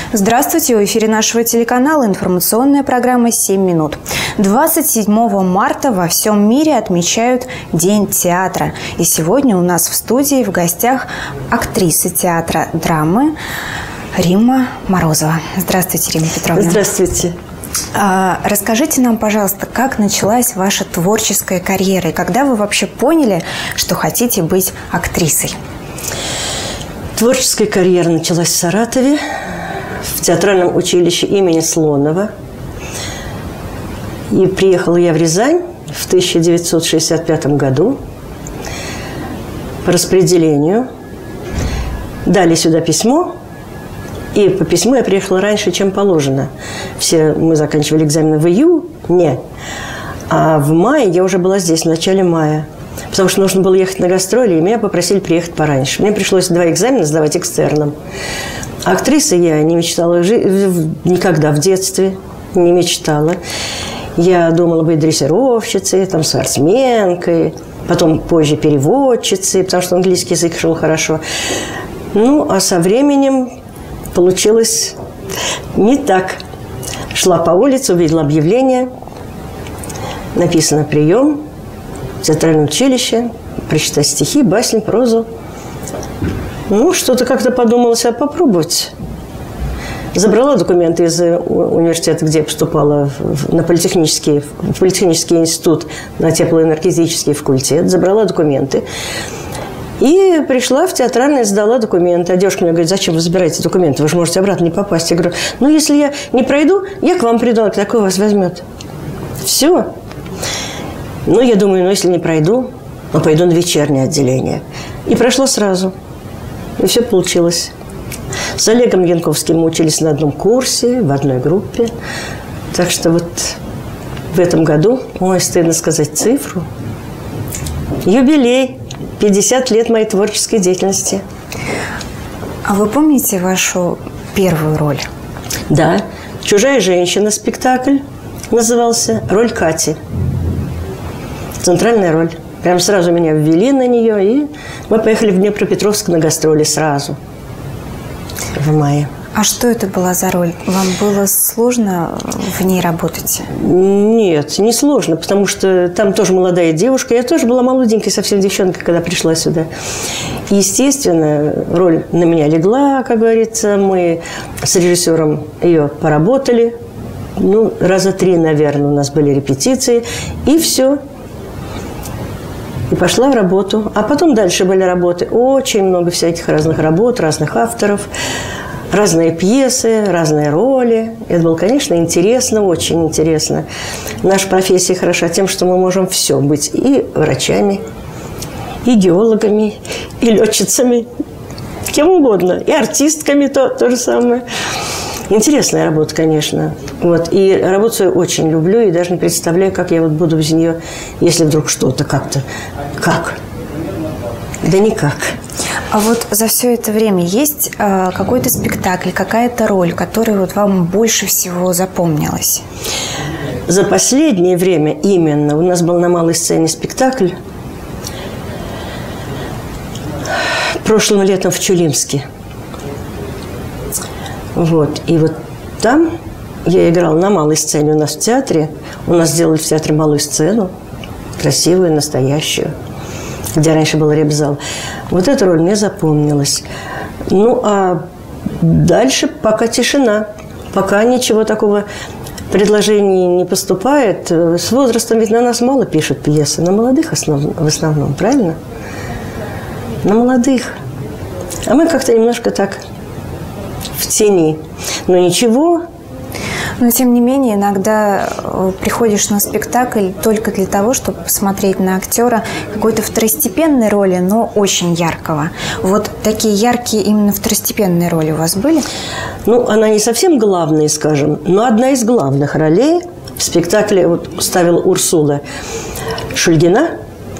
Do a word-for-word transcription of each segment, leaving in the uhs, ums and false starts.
Здравствуйте! В эфире нашего телеканала информационная программа «семь минут». двадцать седьмого марта во всем мире отмечают День театра. И сегодня у нас в студии в гостях актриса театра драмы Римма Морозова. Здравствуйте, Римма Петровна. Здравствуйте. А, расскажите нам, пожалуйста, как началась ваша творческая карьера и когда вы вообще поняли, что хотите быть актрисой? Творческая карьера началась в Саратове, в театральном училище имени Слонова. И приехала я в Рязань в тысяча девятьсот шестьдесят пятом году по распределению. Дали сюда письмо, и по письму я приехала раньше, чем положено. Все мы заканчивали экзамены в июне, а в мае я уже была здесь, в начале мая. Потому что нужно было ехать на гастроли, и меня попросили приехать пораньше. Мне пришлось два экзамена сдавать экстерном. Актрисой я не мечтала никогда в детстве, не мечтала. Я думала быть дрессировщицей, там, спортсменкой, потом позже переводчицей, потому что английский язык шел хорошо. Ну, а со временем получилось не так. Шла по улице, увидела объявление, написано «Прием», театральное училище, прочитать стихи, басень, прозу. Ну, что-то как-то подумалось, а попробовать. Забрала документы из университета, где я поступала на политехнический, в политехнический институт, на теплоэнергетический факультет. Забрала документы. И пришла в театральное, сдала документы. А девушка мне говорит: зачем вы забираете документы? Вы же можете обратно не попасть. Я говорю: ну, если я не пройду, я к вам приду, а такой вас возьмет. Все. Ну, я думаю, ну, если не пройду, ну, пойду на вечернее отделение. И прошла сразу. И все получилось. С Олегом Янковским мы учились на одном курсе, в одной группе. Так что вот в этом году, ой, стыдно сказать цифру, юбилей, пятьдесят лет моей творческой деятельности. А вы помните вашу первую роль? Да. «Чужая женщина» спектакль назывался, роль Кати. Центральная роль. Прям сразу меня ввели на нее, и мы поехали в Днепропетровск на гастроли сразу, в мае. А что это была за роль? Вам было сложно в ней работать? Нет, не сложно, потому что там тоже молодая девушка. Я тоже была молоденькой совсем девчонкой, когда пришла сюда. И, естественно, роль на меня легла, как говорится. Мы с режиссером ее поработали. Ну, раза три, наверное, у нас были репетиции. И все. И пошла в работу. А потом дальше были работы. Очень много всяких разных работ, разных авторов, разные пьесы, разные роли. Это было, конечно, интересно, очень интересно. Наша профессия хороша тем, что мы можем все быть. И врачами, и геологами, и летчицами, кем угодно. И артистками то, то же самое. Интересная работа, конечно. Вот. И работу свою очень люблю, и даже не представляю, как я вот буду без нее, если вдруг что-то как-то. Как? Да никак. А вот за все это время есть э, какой-то спектакль, какая-то роль, которая вот вам больше всего запомнилась? За последнее время именно у нас был на малой сцене спектакль прошлым летом в Чулимске. Вот. И вот там я играла на малой сцене у нас в театре. У нас сделали в театре малую сцену, красивую, настоящую, где раньше был репзал. Вот эта роль мне запомнилась. Ну, а дальше пока тишина. Пока ничего такого предложений не поступает. С возрастом ведь на нас мало пишут пьесы. На молодых основ... в основном, правильно? На молодых. А мы как-то немножко так в тени. Но ничего. Но, тем не менее, иногда приходишь на спектакль только для того, чтобы посмотреть на актера какой-то второстепенной роли, но очень яркого. Вот такие яркие именно второстепенные роли у вас были? Ну, она не совсем главная, скажем, но одна из главных ролей в спектакле вот ставила Урсула Шульгина.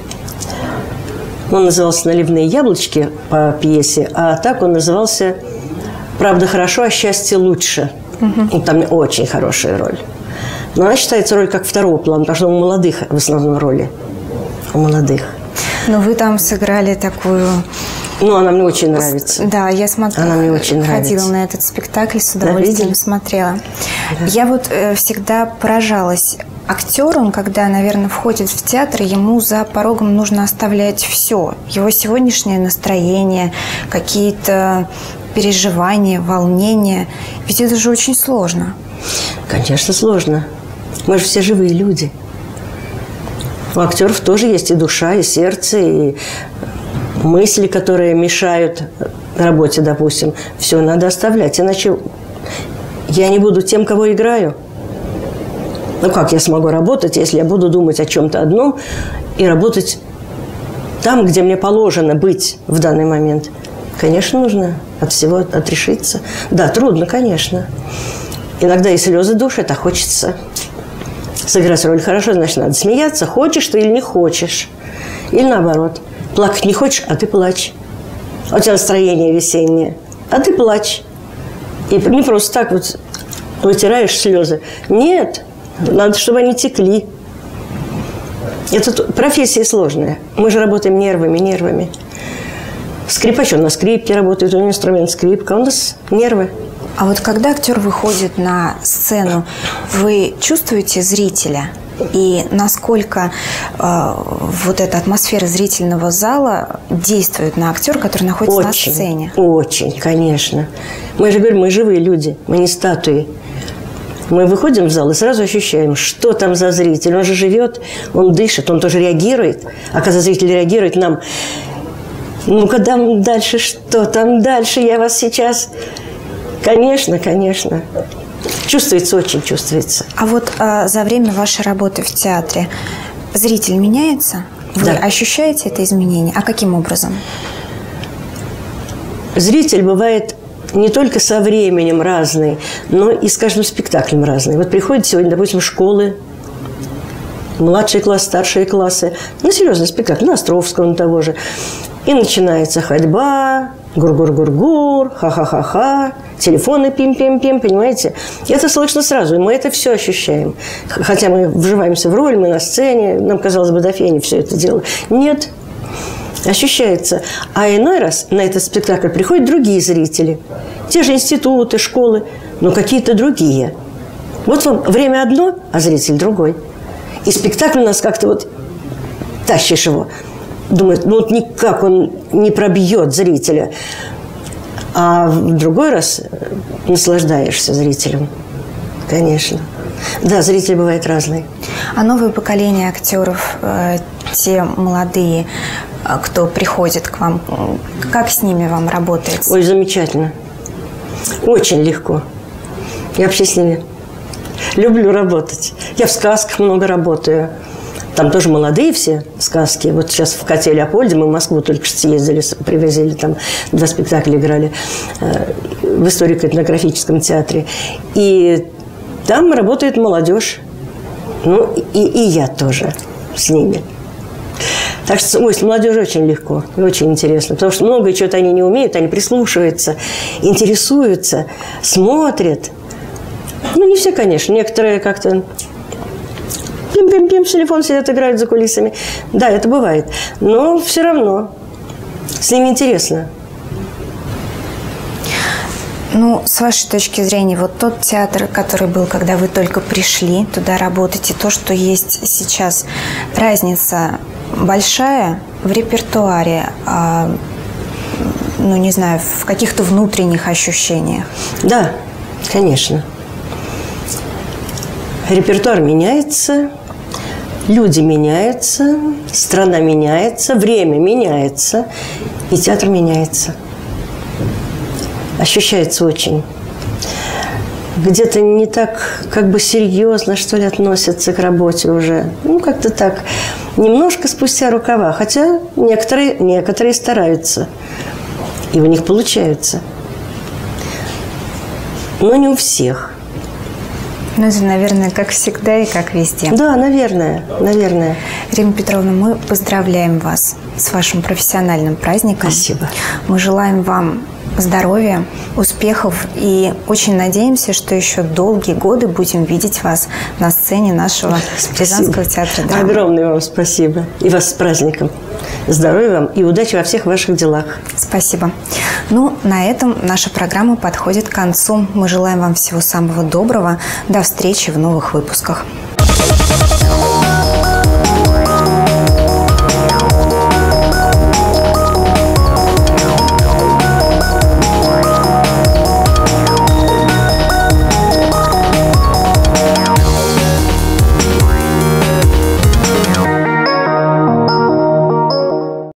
Он назывался «Наливные яблочки» по пьесе, а так он назывался «Правда хорошо, а счастье лучше». Угу. Там очень хорошая роль. Но она считается роль как второго плана, потому что у молодых в основном роли. У молодых. Но вы там сыграли такую Ну, она мне очень нравится. Да, я смотрела. Она мне очень ходила нравится. на этот спектакль, с удовольствием да, смотрела. Да. Я вот э, всегда поражалась актером, когда, наверное, входит в театр, ему за порогом нужно оставлять все. Его сегодняшнее настроение, какие-то переживания, волнения. Ведь это же очень сложно. Конечно, сложно. Мы же все живые люди. У актеров тоже есть и душа, и сердце, и мысли, которые мешают работе, допустим. Все надо оставлять, иначе я не буду тем, кого играю. Ну, как я смогу работать, если я буду думать о чем-то одном и работать там, где мне положено быть в данный момент? Конечно, нужно от всего отрешиться. Да, трудно, конечно. Иногда и слезы душат, а хочется сыграть роль хорошо, значит, надо смеяться. Хочешь ты или не хочешь. Или наоборот. Плакать не хочешь, а ты плачь. А у тебя настроение весеннее, а ты плачь. И не просто так вот вытираешь слезы. Нет, надо, чтобы они текли. Это профессия сложная. Мы же работаем нервами, нервами. Скрипач, он на скрипке работает, у него инструмент скрипка, у нас нервы. А вот когда актер выходит на сцену, вы чувствуете зрителя? И насколько э, вот эта атмосфера зрительного зала действует на актера, который находится очень, на сцене? Очень, конечно. Мы же говорим, мы живые люди, мы не статуи. Мы выходим в зал и сразу ощущаем, что там за зритель. Он же живет, он дышит, он тоже реагирует. А когда зритель реагирует, нам... Ну-ка, там дальше что? Там дальше я вас сейчас... Конечно, конечно. Чувствуется, очень чувствуется. А вот а, за время вашей работы в театре зритель меняется? Вы да. ощущаете это изменение? А каким образом? Зритель бывает не только со временем разный, но и с каждым спектаклем разный. Вот приходят сегодня, допустим, школы, младший класс, старшие классы. Ну, серьезный спектакль, на Островского, на того же. И начинается ходьба, гур-гур-гур-гур, ха-ха-ха-ха, телефоны пим-пим-пим, понимаете? И это слышно сразу, и мы это все ощущаем. Хотя мы вживаемся в роль, мы на сцене, нам, казалось бы, до фени все это дело. Нет, ощущается. А иной раз на этот спектакль приходят другие зрители. Те же институты, школы, но какие-то другие. Вот вам время одно, а зритель другой. И спектакль у нас как-то вот тащишь его. Думает, ну вот никак он не пробьет зрителя. А в другой раз наслаждаешься зрителем. Конечно. Да, зрители бывают разные. А новое поколение актеров, э, те молодые, э, кто приходит к вам, как с ними вам работает? Ой, замечательно. Очень легко. Я вообще с ними люблю работать. Я в сказках много работаю. Там тоже молодые все сказки. Вот сейчас в Коте Леопольде мы в Москву только что съездили, привозили, там два спектакля играли э, в историко-этнографическом театре. И там работает молодежь. Ну, и, и я тоже с ними. Так что, ой, с молодежью очень легко, очень интересно. Потому что многое что-то они не умеют, они прислушиваются, интересуются, смотрят. Ну, не все, конечно. Некоторые как-то... Пим-пим-пим, в телефон сидят, играют за кулисами. Да, это бывает. Но все равно с ними интересно. Ну, с вашей точки зрения, вот тот театр, который был, когда вы только пришли туда работать, и то, что есть сейчас, разница большая в репертуаре, а, ну, не знаю, в каких-то внутренних ощущениях? Да, конечно. Репертуар меняется, люди меняются, страна меняется, время меняется, и театр меняется. Ощущается очень. Где-то не так как бы серьезно, что ли, относятся к работе уже. Ну, как-то так. Немножко спустя рукава. Хотя некоторые, некоторые стараются. И у них получается. Но не у всех. Ну, это, наверное, как всегда и как везде. Да, наверное, наверное. Римма Петровна, мы поздравляем вас с вашим профессиональным праздником. Спасибо. Мы желаем вам здоровья, успехов и очень надеемся, что еще долгие годы будем видеть вас на сцене нашего Рязанского театра драмы. Огромное вам спасибо. И вас с праздником. Здоровья вам и удачи во всех ваших делах. Спасибо. Ну, на этом наша программа подходит к концу. Мы желаем вам всего самого доброго. До встречи в новых выпусках.